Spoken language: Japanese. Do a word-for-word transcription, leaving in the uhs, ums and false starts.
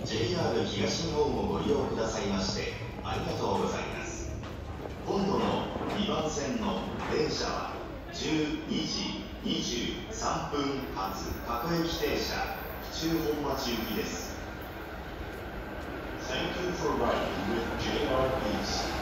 ジェイアール 東日本をご利用くださいましてありがとうございます。今度のにばん線の電車はじゅうにじにじゅうさんぷん発各駅停車府中本町行きです。Thank you for riding with ジェイアール East.